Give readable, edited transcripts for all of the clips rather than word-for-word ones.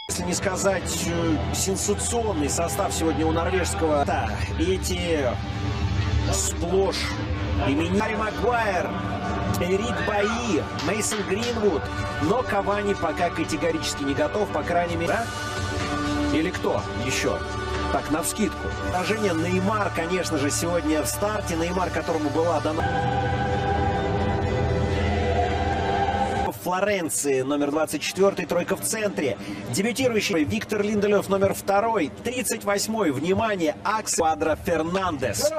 Если не сказать сенсационный состав сегодня у норвежского. Да, эти сплошь имени Харри Магуайр, Эрик Баи, Мейсон Гринвуд. Но Кавани пока категорически не готов, по крайней мере. Да? Или кто еще? Так, навскидку. Положение Неймар, конечно же, сегодня в старте. Неймар, которому была дана... Флоренции, номер 24, тройка в центре. Дебютирующий Виктор Линделёв, номер 2, 38-й. Внимание, Аксель Квадро Фернандес.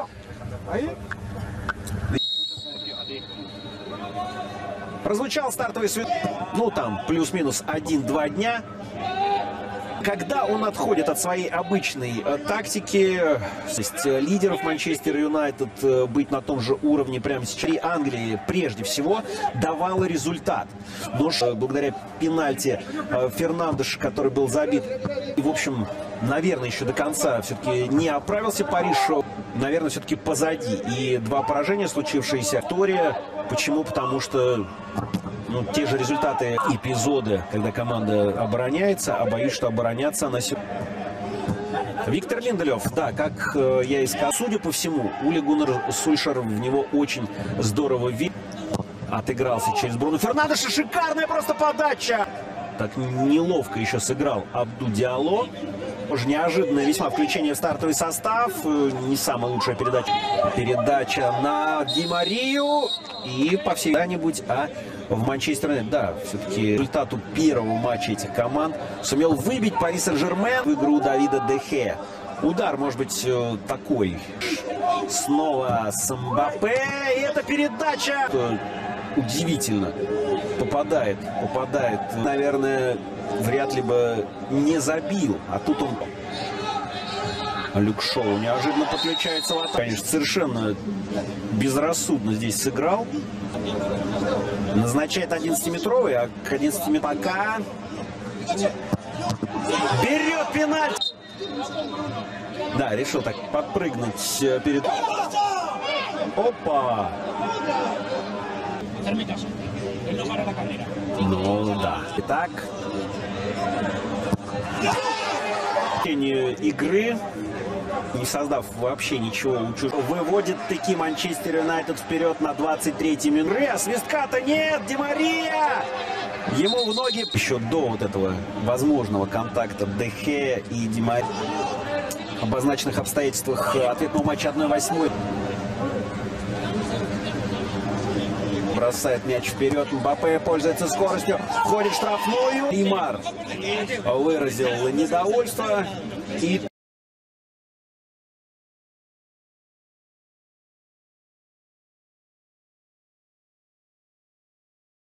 Прозвучал стартовый свет. Ну, там, плюс-минус 1-2 дня. Когда он отходит от своей обычной тактики, то есть лидеров Манчестер Юнайтед быть на том же уровне прямо сейчас, и Англии прежде всего давала результат. Но благодаря пенальти Фернандеша, который был забит, и, в общем, наверное, еще до конца все-таки не оправился Париж, наверное, все-таки позади. И 2 поражения, случившиеся. История. Почему? Потому что... Ну, те же результаты, эпизоды, когда команда обороняется, а боюсь, что обороняться она сегодня. Виктор Линделёв, да, как я и сказал, судя по всему, Ули Гуннар Сульшер в него очень здорово видит. Отыгрался через Бруно Фернандеша, шикарная просто подача. Так неловко еще сыграл Абду Диалло. Уже неожиданное весьма включение в стартовый состав. Не самая лучшая передача. Передача на Ди Марию. И по всей когда-нибудь, в Манчестер, да, все-таки результату первого матча этих команд сумел выбить Пари Сен-Жермен в игру Давида де Геа. Удар, может быть, такой. Снова с Мбаппе. И эта передача удивительно попадает. Наверное, вряд ли бы не забил. А тут он... Люк Шоу неожиданно подключается в атаку. Конечно, совершенно безрассудно здесь сыграл. Назначает 11-метровый, а к 11-метровый пока берет пенальти. Да, решил так подпрыгнуть перед... Опа! Ну да. Итак, в течение игры, не создав вообще ничего, выводит таки Манчестер Юнайтед вперед на 23-й минуте. А свистка-то нет! Ди Мария! Ему в ноги еще до вот этого возможного контакта де Геа и Ди Мария. В обозначенных обстоятельствах ответного матча 1/8. Бросает мяч вперед. Мбаппе пользуется скоростью. Входит в штрафную. Неймар выразил недовольство. И